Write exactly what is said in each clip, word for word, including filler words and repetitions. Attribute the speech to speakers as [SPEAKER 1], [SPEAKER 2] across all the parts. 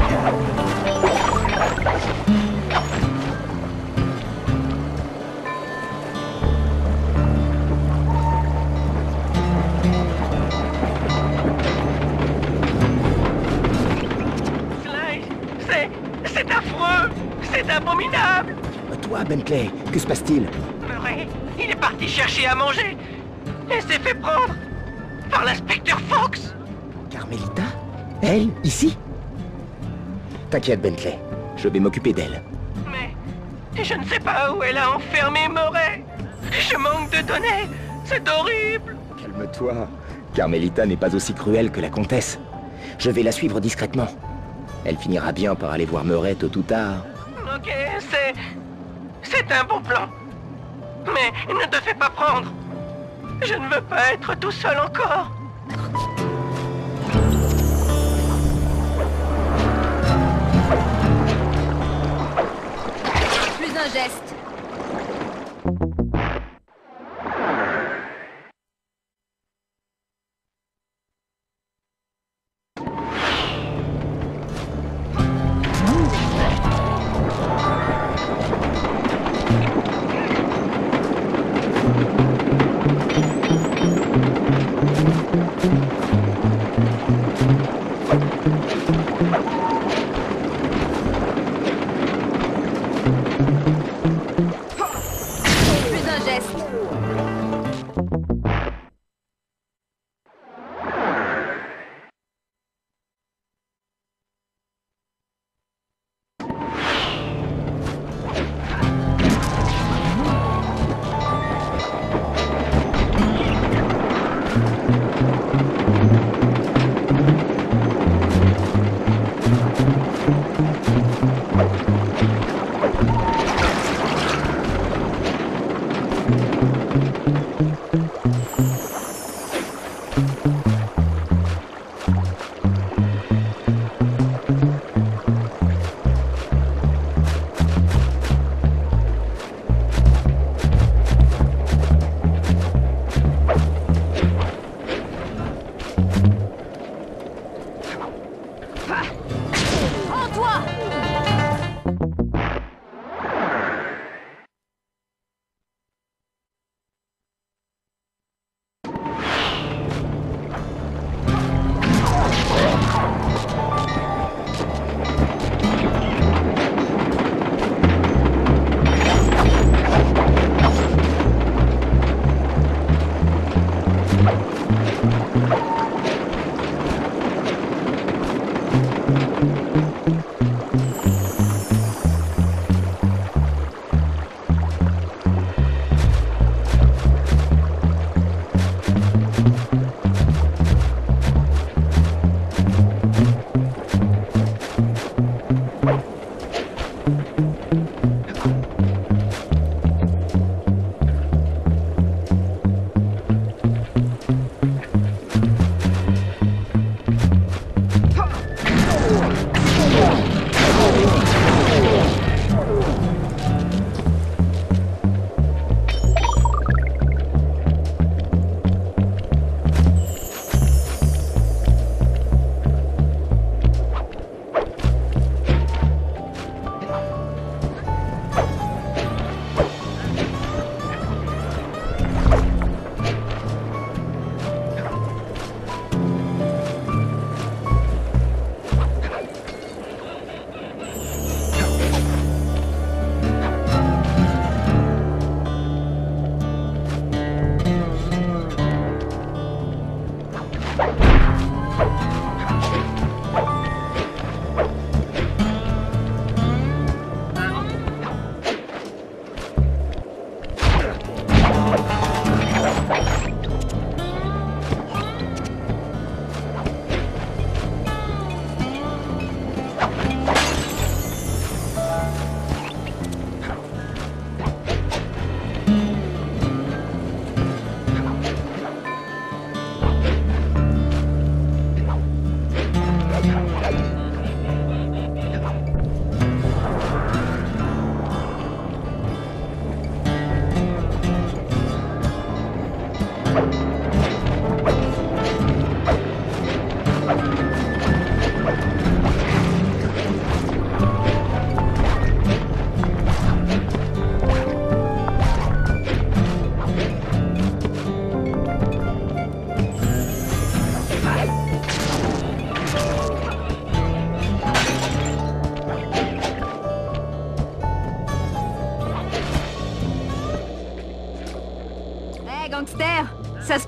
[SPEAKER 1] C'est affreux! C'est abominable!
[SPEAKER 2] Toi, Bentley, que se passe-t-il?
[SPEAKER 1] Murray, il est parti chercher à manger et s'est fait prendre par l'inspecteur Fox!
[SPEAKER 2] Carmelita? Elle, ici? T'inquiète, Bentley, je vais m'occuper d'elle.
[SPEAKER 1] Mais je ne sais pas où elle a enfermé Murray. Je manque de données, c'est horrible!
[SPEAKER 2] Calme-toi, Carmelita n'est pas aussi cruelle que la comtesse. Je vais la suivre discrètement. Elle finira bien par aller voir Murray tôt ou tard.
[SPEAKER 1] Ok, c'est... c'est un bon plan. Mais ne te fais pas prendre. Je ne veux pas être tout seul encore.
[SPEAKER 3] Plus un geste.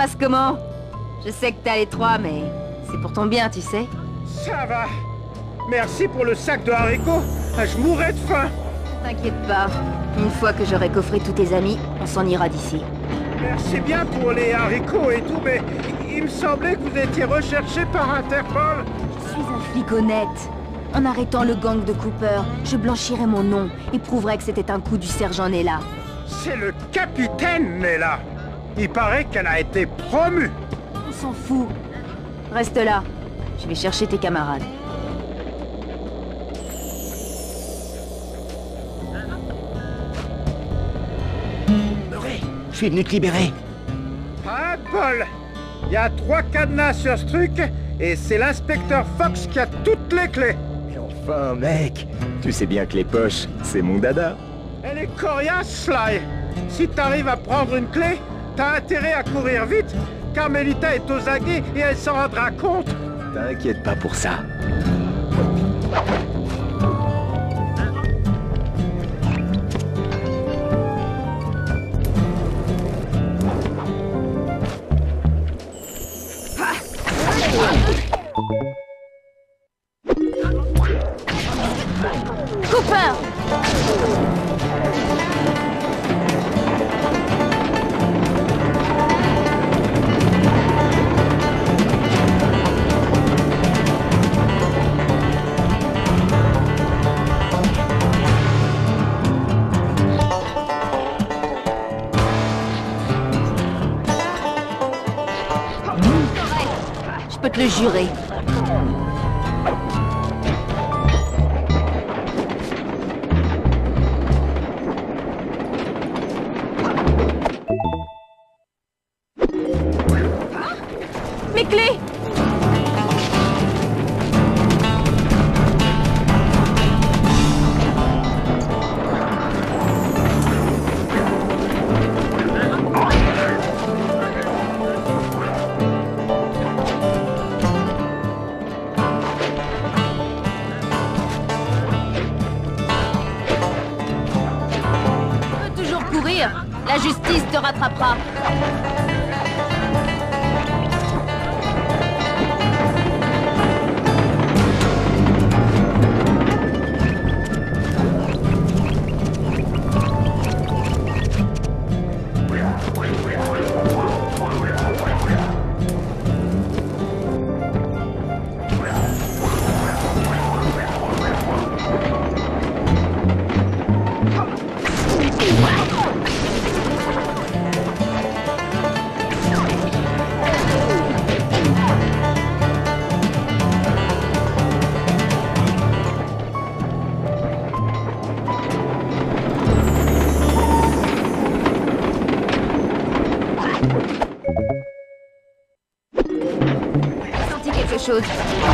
[SPEAKER 3] passe comment? Je sais que t'as les trois, mais c'est pour ton bien, tu sais.
[SPEAKER 4] Ça va. Merci pour le sac de haricots. Je mourrais de faim.
[SPEAKER 3] T'inquiète pas. Une fois que j'aurai coffré tous tes amis, on s'en ira d'ici.
[SPEAKER 4] Merci bien pour les haricots et tout, mais il me semblait que vous étiez recherché par Interpol.
[SPEAKER 3] Je suis un flic honnête. En arrêtant le gang de Cooper, je blanchirai mon nom et prouverai que c'était un coup du sergent Nella.
[SPEAKER 4] C'est le capitaine Nella. Il paraît qu'elle a été promue.
[SPEAKER 3] On s'en fout. Reste là. Je vais chercher tes camarades.
[SPEAKER 2] Murray, je suis venu te libérer.
[SPEAKER 4] Pas de bol. Il y a trois cadenas sur ce truc et c'est l'inspecteur Fox qui a toutes les clés.
[SPEAKER 2] Mais enfin, mec, tu sais bien que les poches, c'est mon dada.
[SPEAKER 4] Elle est coriace, Sly. Si t'arrives à prendre une clé, t'as intérêt à courir vite. Carmelita est aux aguets et elle s'en rendra compte.
[SPEAKER 2] T'inquiète pas pour ça.
[SPEAKER 3] Cooper! Je peux te le jurer. Mes clés! Tu peux toujours courir. La justice te rattrapera. Senti quelque chose.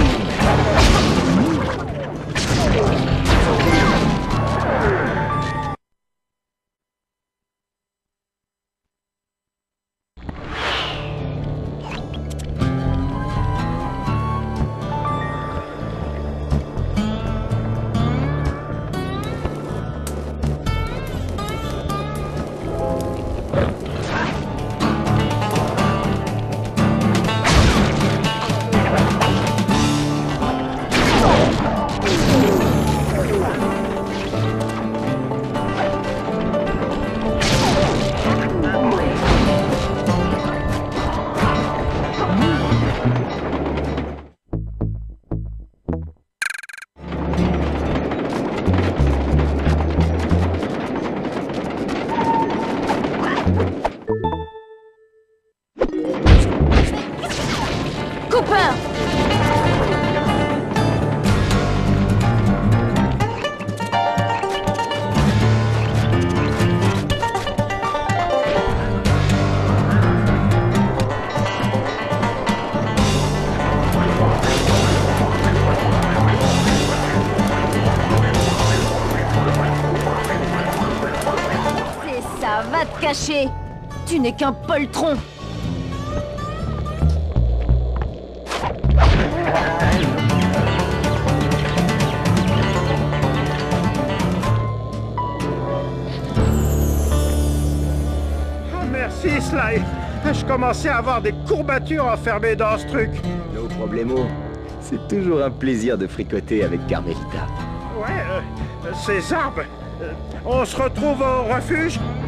[SPEAKER 3] Cooper! C'est ça, va te cacher! Tu n'es qu'un poltron!
[SPEAKER 4] Merci, Sly. Je commençais à avoir des courbatures enfermées dans ce truc.
[SPEAKER 2] No problemo. C'est toujours un plaisir de fricoter avec Carmelita.
[SPEAKER 4] Ouais, euh, ces arbres. euh, on se retrouve au refuge?